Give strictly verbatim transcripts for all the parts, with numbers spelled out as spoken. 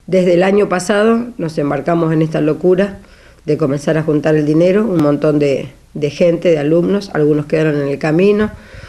Desde el año pasado nos embarcamos en esta locura de comenzar a juntar el dinero, un montón de, de gente, de alumnos, algunos quedaron en el camino,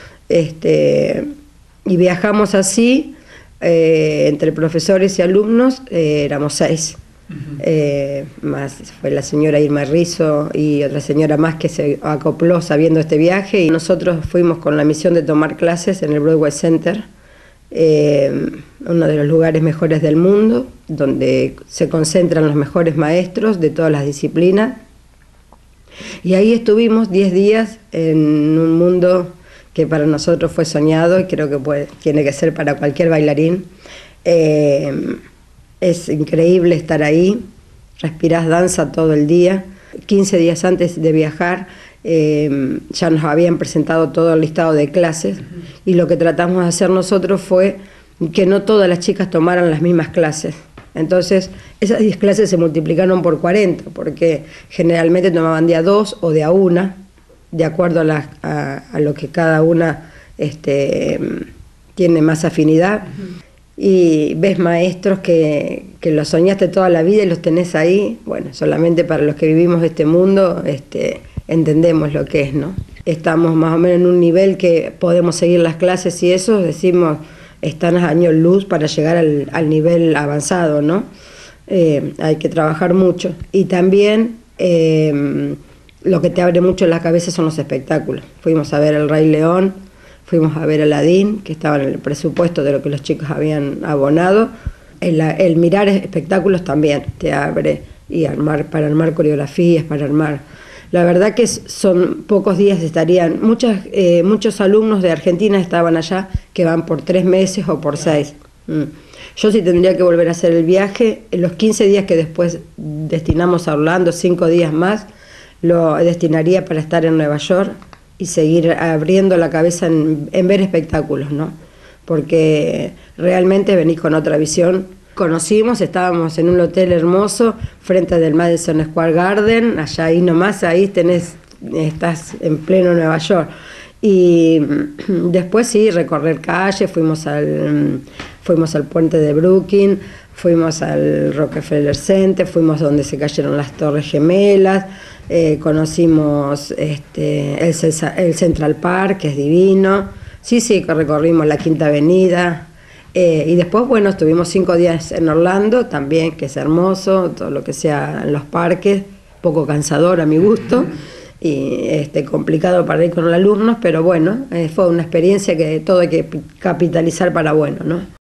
este, y viajamos así, eh, entre profesores y alumnos, eh, éramos seis. Uh-huh. eh, más fue la señora Irma Rizzo y otra señora más que se acopló sabiendo este viaje, y nosotros fuimos con la misión de tomar clases en el Broadway Center, eh, uno de los lugares mejores del mundo, donde se concentran los mejores maestros de todas las disciplinas, y ahí estuvimos diez días en un mundo que para nosotros fue soñado y creo que puede, tiene que ser para cualquier bailarín. eh, Es increíble estar ahí, respirás danza todo el día. quince días antes de viajar eh, ya nos habían presentado todo el listado de clases, uh-huh. y lo que tratamos de hacer nosotros fue que no todas las chicas tomaran las mismas clases. Entonces esas diez clases se multiplicaron por cuarenta, porque generalmente tomaban de a dos o de a una, de acuerdo a, la, a, a lo que cada una este, tiene más afinidad. Uh-huh. Y ves maestros que, que los soñaste toda la vida y los tenés ahí. Bueno, solamente para los que vivimos este mundo este, entendemos lo que es, ¿no? Estamos más o menos en un nivel que podemos seguir las clases y eso, decimos, están a años luz para llegar al, al nivel avanzado, ¿no? Eh, hay que trabajar mucho. Y también eh, lo que te abre mucho la cabeza son los espectáculos. Fuimos a ver El Rey León, fuimos a ver Aladín, que estaba en el presupuesto de lo que los chicos habían abonado. El, el mirar espectáculos también te abre, y armar, para armar coreografías, para armar... La verdad que son pocos días, estarían... Muchas, eh, muchos alumnos de Argentina estaban allá que van por tres meses o por seis. Mm. Yo sí tendría que volver a hacer el viaje. En los quince días que después destinamos a Orlando, cinco días más, lo destinaría para estar en Nueva York y seguir abriendo la cabeza en, en ver espectáculos, ¿no? Porque realmente venís con otra visión. Conocimos, estábamos en un hotel hermoso frente del Madison Square Garden, allá ahí nomás, ahí tenés, estás en pleno Nueva York. Y después sí, recorrer calles, fuimos al, fuimos al puente de Brooklyn, fuimos al Rockefeller Center, fuimos donde se cayeron las Torres Gemelas, eh, conocimos este, el, el Central Park, que es divino. Sí, sí, que recorrimos la Quinta Avenida. Eh, y después, bueno, estuvimos cinco días en Orlando también, que es hermoso, todo lo que sea en los parques, poco cansador a mi gusto, y este, complicado para ir con los alumnos, pero bueno, eh, fue una experiencia que todo hay que capitalizar para bueno, ¿no?